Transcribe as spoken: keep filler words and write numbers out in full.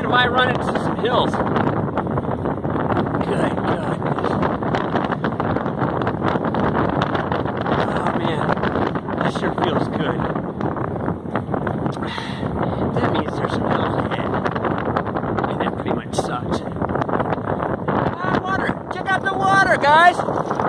thinking, why run into some hills? Good goodness. Oh man, that sure feels good. That means there's some hills ahead. And that pretty much sucks. Ah, water! Check out the water, guys!